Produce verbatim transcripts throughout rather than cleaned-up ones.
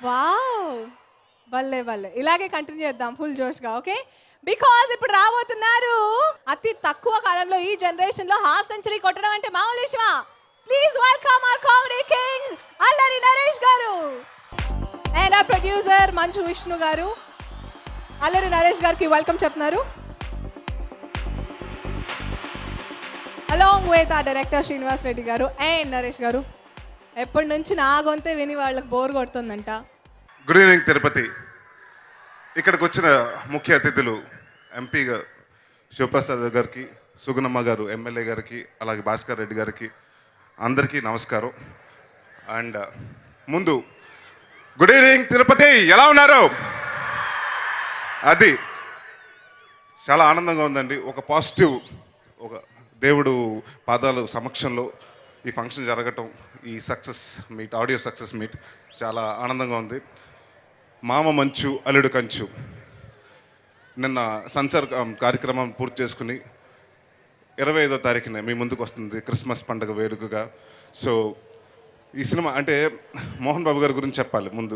Wow, భలే భలే, ఇలాగే కంటిన్యూ చేద్దాం ఫుల్ జోష్గా. ఓకే, బికాజ్ ఇప్పుడు రాబోతున్నారు అతి తక్కువ కాలంలో ఈ జనరేషన్ లో హాఫ్ సెంచరీ కొట్టడం అంటే మామూలు విషయమా? Please welcome our comedy king Allari Naresh గారు అండ్ ఆ ప్రొడ్యూసర్ మంచు విష్ణు గారు. అల్లరి నరేష్ గారికి వెల్కమ్ చెప్తున్నారు. Along with the director Srinivas Reddy గారు అండ్ నరేష్ గారు. ఎప్పటి నుంచి నా గొంతే విని వాళ్ళకి బోర్ కొడుతుందంట. Good evening Tirupati. ఇక్కడికి వచ్చిన ముఖ్య అతిథులు ఎంపీ గారు శివప్రసాద్ గారికి, సుగుణమ్మ గారు ఎమ్మెల్యే గారికి, అలాగే భాస్కర్ రెడ్డి గారికి అందరికీ నమస్కారం. అండ్ ముందు గుడ్ ఈవినింగ్ తిరుపతి, ఎలా ఉన్నారు? అది చాలా ఆనందంగా ఉందండి. ఒక పాజిటివ్, ఒక దేవుడు పాదాలు సమక్షంలో ఈ ఫంక్షన్ జరగటం, ఈ success meet, audio success meet చాలా ఆనందంగా ఉంది. మామ మంచు అల్లుడు కంచు నిన్న సంచార్ కార్యక్రమం పూర్తి చేసుకుని ఇరవై ఐదో తారీఖున మీ ముందుకు వస్తుంది క్రిస్మస్ పండుగ వేడుకగా. సో ఈ సినిమా అంటే మోహన్ బాబు గారి గురించి చెప్పాలి. ముందు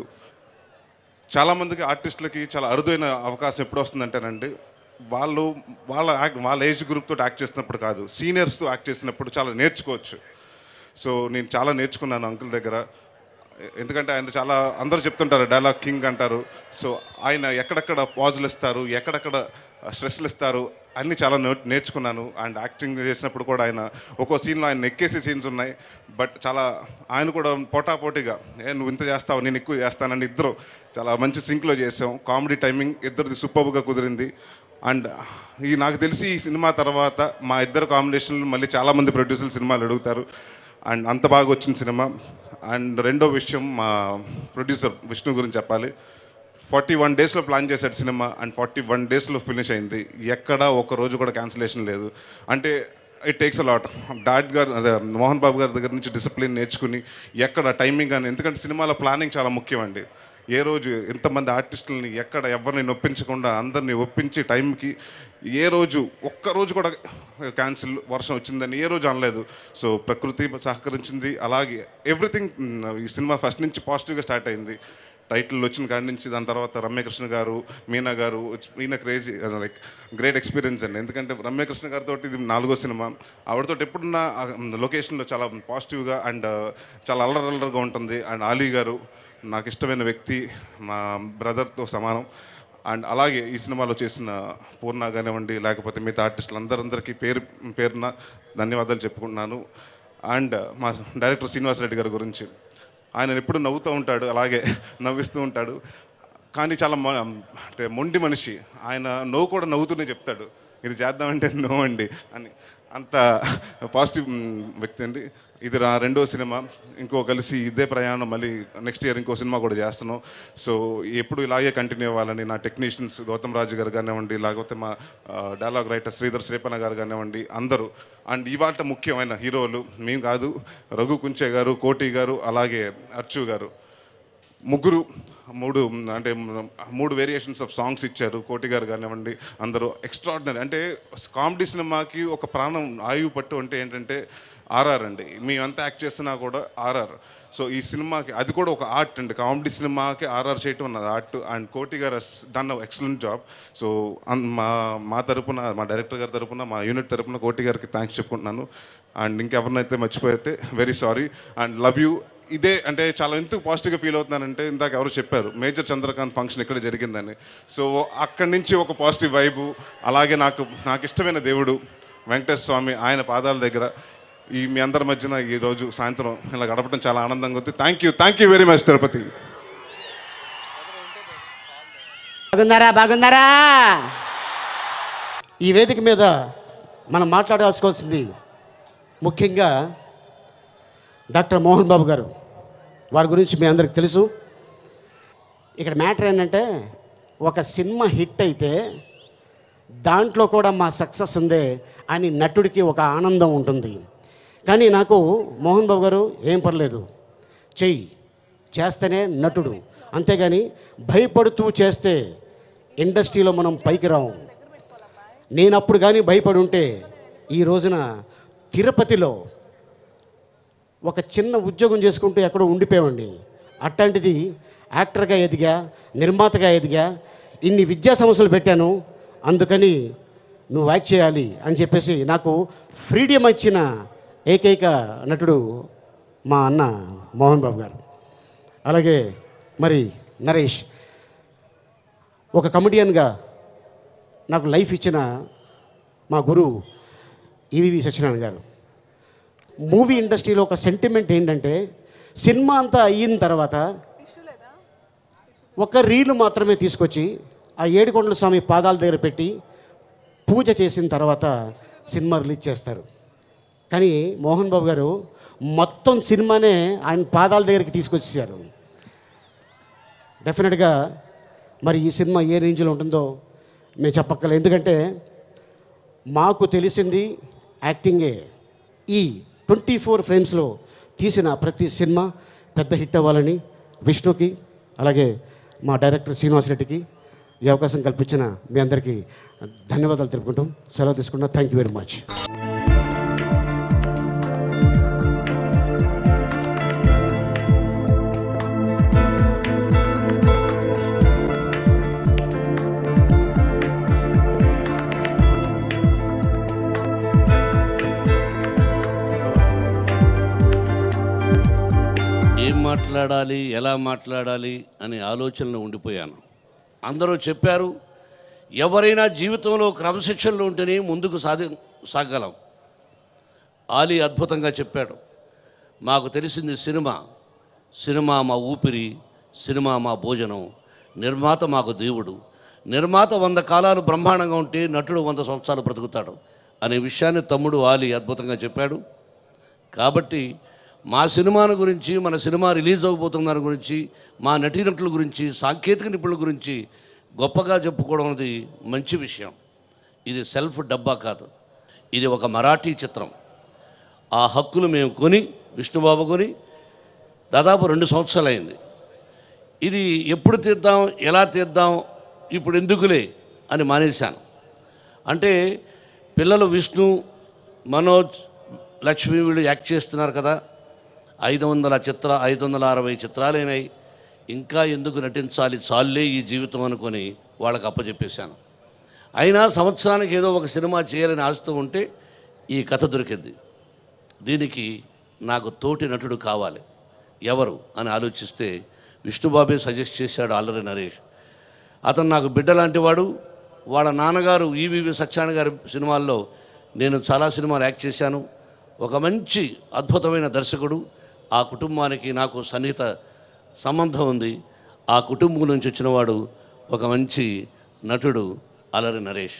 చాలామందికి ఆర్టిస్టులకి చాలా అరుదైన అవకాశం ఎప్పుడు వస్తుందంటేనండి, వాళ్ళు వాళ్ళ యాక్ట్ వాళ్ళ ఏజ్ గ్రూప్తో యాక్ట్ చేసినప్పుడు కాదు, సీనియర్స్తో యాక్ట్ చేసినప్పుడు చాలా నేర్చుకోవచ్చు. సో నేను చాలా నేర్చుకున్నాను అంకుల్ దగ్గర. ఎందుకంటే ఆయన చాలా అందరూ చెప్తుంటారు డైలాగ్ కింగ్ అంటారు. సో ఆయన ఎక్కడెక్కడ పాజులు ఇస్తారు, ఎక్కడెక్కడ స్ట్రెస్లు ఇస్తారు అన్నీ చాలా నేర్చుకున్నాను. అండ్ యాక్టింగ్ చేసినప్పుడు కూడా ఆయన ఒక్కో సీన్లో ఆయన ఎక్కేసే సీన్స్ ఉన్నాయి. బట్ చాలా ఆయన కూడా పోటాపోటీగా ఏ నువ్వు ఇంత చేస్తావు నేను ఎక్కువ చేస్తానని ఇద్దరు చాలా మంచి సింక్లో చేసాం. కామెడీ టైమింగ్ ఇద్దరిది సూపర్గా కుదిరింది. అండ్ ఈ నాకు తెలిసి ఈ సినిమా తర్వాత మా ఇద్దరు కాంబినేషన్లు మళ్ళీ చాలామంది ప్రొడ్యూసర్లు సినిమాలు అడుగుతారు. అండ్ అంత బాగా వచ్చిన సినిమా. అండ్ రెండో విషయం మా ప్రొడ్యూసర్ విష్ణు గురించి చెప్పాలి. ఫార్టీ వన్ డేస్లో ప్లాన్ చేశాడు సినిమా అండ్ ఫార్టీ వన్ డేస్లో ఫినిష్ అయింది. ఎక్కడ ఒక రోజు కూడా క్యాన్సిలేషన్ లేదు. అంటే it takes a lot. Dad గారు అదే మోహన్ బాబు గారి దగ్గర నుంచి డిసిప్లిన్ నేర్చుకుని ఎక్కడ టైమింగ్ అని, ఎందుకంటే సినిమాలో ప్లానింగ్ చాలా ముఖ్యం అండి. ఏ రోజు ఎంతమంది ఆర్టిస్టులని ఎక్కడ ఎవరిని నొప్పించకుండా అందరినీ ఒప్పించి టైంకి, ఏ రోజు ఒక్కరోజు కూడా క్యాన్సిల్ వర్షం వచ్చిందని ఏ రోజు అనలేదు. సో ప్రకృతి సహకరించింది. అలాగే ఎవ్రీథింగ్ ఈ సినిమా ఫస్ట్ నుంచి పాజిటివ్గా స్టార్ట్ అయింది. టైటిల్ వచ్చిన కాడి నుంచి దాని తర్వాత రమ్యకృష్ణ గారు, మీనా గారు, it's Meena crazy like great experience అండి. ఎందుకంటే రమ్యకృష్ణ గారితో ఇది నాలుగో సినిమా. ఆవిడతో ఎప్పుడున్న లొకేషన్లో చాలా పాజిటివ్గా అండ్ చాలా అల్లరల్లరగా ఉంటుంది. అండ్ ఆలీ గారు నాకు ఇష్టమైన వ్యక్తి, మా బ్రదర్తో సమానం. అండ్ అలాగే ఈ సినిమాలో చేసిన పూర్ణ కానివ్వండి, లేకపోతే మిగతా ఆర్టిస్టులు అందరందరికీ పేరు పేరున ధన్యవాదాలు చెప్పుకుంటున్నాను. అండ్ మా డైరెక్టర్ శ్రీనివాస్ రెడ్డి గారి గురించి, ఆయన ఎప్పుడు నవ్వుతూ ఉంటాడు, అలాగే నవ్విస్తూ ఉంటాడు. కానీ చాలా అంటే మొండి మనిషి. ఆయన నవ్వు కూడా నవ్వుతూనే చెప్తాడు, ఇది చేద్దామంటే నో అండి అని. అంత పాజిటివ్ వ్యక్తి అండి. ఇది నా రెండో సినిమా. ఇంకో కలిసి ఇదే ప్రయాణం మళ్ళీ నెక్స్ట్ ఇయర్ ఇంకో సినిమా కూడా చేస్తున్నాం. సో ఎప్పుడు ఇలాగే కంటిన్యూ అవ్వాలని నా టెక్నీషియన్స్ గౌతమ్ రాజు గారు కానివ్వండి, లేకపోతే మా డైలాగ్ రైటర్ శ్రీధర్ శ్రీపన్న గారు కానివ్వండి, అందరూ. అండ్ ఇవాళ ముఖ్యమైన హీరోలు మేము కాదు, రఘు కుంచే గారు, కోటి గారు, అలాగే అర్చు గారు, ముగ్గురు మూడు అంటే మూడు వేరియేషన్స్ ఆఫ్ సాంగ్స్ ఇచ్చారు. కోటి గారు కానివ్వండి, అందరూ ఎక్స్ట్రాడినరీ. అంటే కామెడీ సినిమాకి ఒక ప్రాణం ఆయువు పట్టు అంటే ఏంటంటే ఆర్ఆర్ అండి. మేమంతా యాక్ట్ చేస్తున్నా కూడా ఆర్ఆర్. సో ఈ సినిమాకి అది కూడా ఒక ఆర్ట్ అండి. కామెడీ సినిమాకి ఆర్ఆర్ చేయటం అన్నది ఆర్ట్. అండ్ కోటి గారు దన్ ఎక్సలెంట్ జాబ్. సో మా మా తరపున, మా డైరెక్టర్ గారి తరపున, మా యూనిట్ తరపున కోటి గారికి థ్యాంక్స్ చెప్పుకుంటున్నాను. అండ్ ఇంకెవరినైతే మర్చిపోతే very sorry and love you. ఇదే అంటే చాలా ఎందుకు పాజిటివ్గా ఫీల్ అవుతున్నానంటే, ఇందాక ఎవరు చెప్పారు మేజర్ చంద్రకాంత్ ఫంక్షన్ ఇక్కడ జరిగిందని. సో అక్కడి నుంచి ఒక పాజిటివ్ వైబు. అలాగే నాకు నాకు ఇష్టమైన దేవుడు వెంకటేశ్వర స్వామి, ఆయన పాదాల దగ్గర ఈ మీ అందరి మధ్యన ఈరోజు సాయంత్రం ఇలా గడపడం చాలా ఆనందంగా ఉంది. Thank you thank you very much Tirupati. బాగున్నారా బాగున్నారా ఈ వేదిక మీద మనం మాట్లాడాల్సుకోవాల్సింది ముఖ్యంగా డాక్టర్ మోహన్ బాబు గారు. వారి గురించి మీ అందరికి తెలుసు. ఇక్కడ మ్యాటర్ ఏంటంటే, ఒక సినిమా హిట్ అయితే దాంట్లో కూడా మా సక్సెస్ ఉందే అని నటుడికి ఒక ఆనందం ఉంటుంది. కానీ నాకు మోహన్ బాబు గారు ఏం పర్లేదు, చెయ్యి చేస్తేనే నటుడు, అంతేగాని భయపడుతూ చేస్తే ఇండస్ట్రీలో మనం పైకి రాము. నేను అప్పుడు కానీ భయపడి ఉంటే ఈ రోజున తిరుపతిలో ఒక చిన్న ఉద్యోగం చేసుకుంటూ ఎక్కడో ఉండిపోయామండి. అట్లాంటిది యాక్టర్గా ఎదిగా, నిర్మాతగా ఎదిగా, ఇన్ని విద్యా సంస్థలు పెట్టాను, అందుకని నువ్వు యాక్ట్ చేయాలి అని చెప్పేసి నాకు ఫ్రీడమ్ ఇచ్చిన ఏకైక నటుడు మా అన్న మోహన్ బాబు గారు. అలాగే మరి నరేష్, ఒక కమెడియన్గా నాకు లైఫ్ ఇచ్చిన మా గురువు ఈవీవి సత్యనారాయణ గారు. మూవీ ఇండస్ట్రీలో ఒక సెంటిమెంట్ ఏంటంటే, సినిమా అంతా అయిన తర్వాత ఒక రీలు మాత్రమే తీసుకొచ్చి ఆ ఏడుకొండల స్వామి పాదాల దగ్గర పెట్టి పూజ చేసిన తర్వాత సినిమా రిలీజ్ చేస్తారు. కానీ మోహన్ బాబు గారు మొత్తం సినిమానే ఆయన పాదాల దగ్గరికి తీసుకొచ్చేసారు. డెఫినెట్గా మరి ఈ సినిమా ఏ రేంజ్లో ఉంటుందో మేము చెప్పక్కర్లేదు, ఎందుకంటే మాకు తెలిసింది యాక్టింగే. ఈ ట్వంటీ ఫోర్ ఫ్రేమ్స్లో తీసిన ప్రతి సినిమా పెద్ద హిట్ అవ్వాలని విష్ణుకి, అలాగే మా డైరెక్టర్ శ్రీనివాస్ రెడ్డికి ఈ అవకాశం కల్పించిన మీ అందరికీ ధన్యవాదాలు తెలుపుకుంటాం. సెలవు తీసుకుంటాం. Thank you very much. మాట్లాడాలి, ఎలా మాట్లాడాలి అనే ఆలోచనలో ఉండిపోయాను. అందరూ చెప్పారు, ఎవరైనా జీవితంలో క్రమశిక్షణలో ఉంటేనే ముందుకు సాధి సాగలం. ఆలీ అద్భుతంగా చెప్పాడు. మాకు తెలిసింది సినిమా, సినిమా మా ఊపిరి, సినిమా మా భోజనం, నిర్మాత మాకు దేవుడు. నిర్మాత వంద కాలాలు బ్రహ్మాండంగా ఉంటే నటుడు వంద సంవత్సరాలు బ్రతుకుతాడు అనే విషయాన్ని తమ్ముడు ఆలీ అద్భుతంగా చెప్పాడు. కాబట్టి మా సినిమాను గురించి, మన సినిమా రిలీజ్ అవ్వబోతున్న దాని గురించి, మా నటీనటుల గురించి, సాంకేతిక నిపుణుల గురించి గొప్పగా చెప్పుకోవడం అనేది మంచి విషయం. ఇది సెల్ఫ్ డబ్బా కాదు, ఇది ఒక మరాఠీ చిత్రం. ఆ హక్కులు మేము కొని, విష్ణుబాబు కొని దాదాపు రెండు సంవత్సరాలు అయింది. ఇది ఎప్పుడు తీద్దాం, ఎలా తీద్దాం, ఇప్పుడు ఎందుకులే అని మానేశాను. అంటే పిల్లలు విష్ణు, మనోజ్, లక్ష్మి వీళ్ళు యాక్ట్ చేస్తున్నారు కదా, ఐదు వందల చిత్ర ఐదు వందల అరవై చిత్రాలైనాయి, ఇంకా ఎందుకు నటించాలి, చాలే ఈ జీవితం అనుకొని వాళ్ళకి అప్పచెప్పేశాను. అయినా సంవత్సరానికి ఏదో ఒక సినిమా చేయాలని ఆశతో ఉంటే ఈ కథ దొరికింది. దీనికి నాకు తోటి నటుడు కావాలి, ఎవరు అని ఆలోచిస్తే విష్ణుబాబే సజెస్ట్ చేశాడు అల్లరి నరేష్. అతను నాకు బిడ్డ లాంటి వాడు. వాళ్ళ నాన్నగారు ఈవీవి సత్యనారాయణ గారి సినిమాల్లో నేను చాలా సినిమాలు యాక్ట్ చేశాను. ఒక మంచి అద్భుతమైన దర్శకుడు. ఆ కుటుంబానికి నాకు సన్నిహిత సంబంధం ఉంది. ఆ కుటుంబం నుంచి వచ్చినవాడు ఒక మంచి నటుడు అల్లరి నరేష్.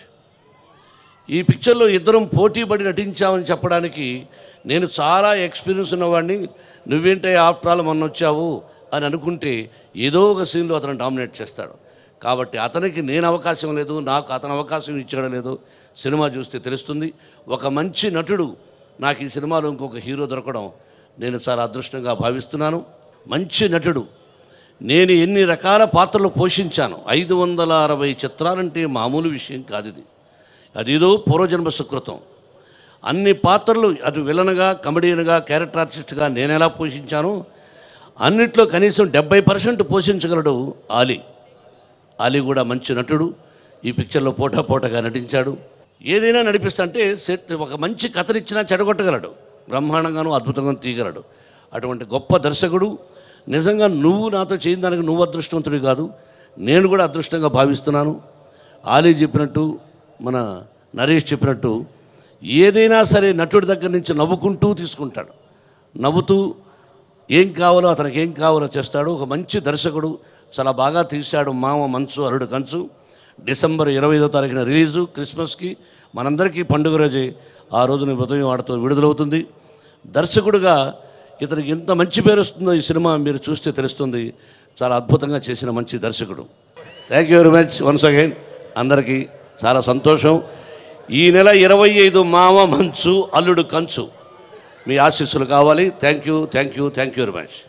ఈ పిక్చర్లో ఇద్దరం పోటీపడి నటించామని చెప్పడానికి నేను చాలా ఎక్స్పీరియన్స్ ఉన్నవాడిని. నువ్వేంటే ఆఫ్టర్ ఆల్ మొన్న వచ్చావు అని అనుకుంటే ఏదో ఒక సీన్లో అతను డామినేట్ చేస్తాడు. కాబట్టి అతనికి నేను అవకాశం లేదు, నాకు అతను అవకాశం ఇచ్చాడో లేదో సినిమా చూస్తే తెలుస్తుంది. ఒక మంచి నటుడు నాకు ఈ సినిమాలో ఇంకొక హీరో దొరకడం నేను చాలా అదృష్టంగా భావిస్తున్నాను. మంచి నటుడు. నేను ఎన్ని రకాల పాత్రలు పోషించాను. ఐదు వందల అరవై చిత్రాలంటే మామూలు విషయం కాదు. ఇది అదేదో పూర్వజన్మ సుకృతం. అన్ని పాత్రలు, అటు విలన్గా, కమెడియన్గా, క్యారెక్టర్ ఆర్టిస్ట్గా నేను ఎలా పోషించానో అన్నిట్లో కనీసం డెబ్బై పర్సెంట్ పోషించగలడు ఆలీ. ఆలీ కూడా మంచి నటుడు. ఈ పిక్చర్లో పోటా పోటగా నటించాడు. ఏదైనా నడిపిస్తుంటే సెట్ ఒక మంచి కథనిచ్చినా చెడగొట్టగలడు, బ్రహ్మాండంగానూ అద్భుతంగా తీయగలడు. అటువంటి గొప్ప దర్శకుడు. నిజంగా నువ్వు నాతో చేయని దానికి నువ్వు అదృష్టవంతుడి కాదు, నేను కూడా అదృష్టంగా భావిస్తున్నాను. ఆలీ చెప్పినట్టు, మన నరేష్ చెప్పినట్టు, ఏదైనా సరే నటుడి దగ్గర నుంచి నవ్వుకుంటూ తీసుకుంటాడు. నవ్వుతూ ఏం కావాలో అతనికి ఏం కావాలో చేస్తాడు. ఒక మంచి దర్శకుడు. చాలా బాగా తీశాడు. మామ మంచు అరుడు కంచు డిసెంబర్ ఇరవై ఐదో తారీఖున రిలీజు. క్రిస్మస్కి మనందరికీ పండుగ రోజే. ఆ రోజున ఉదయం ఆడుతూ విడుదలవుతుంది. దర్శకుడుగా ఇతనికి ఎంత మంచి పేరు వస్తుందో ఈ సినిమా మీరు చూస్తే తెలుస్తుంది. చాలా అద్భుతంగా చేసిన మంచి దర్శకుడు. Thank you very much once again. అందరికీ చాలా సంతోషం. ఈ నెల ఇరవై ఐదు మామ మంచు అల్లుడు కంచు మీ ఆశీస్సులు కావాలి. Thank you thank you thank you very much.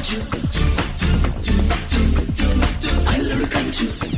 కంచు అల్లుడు కంచు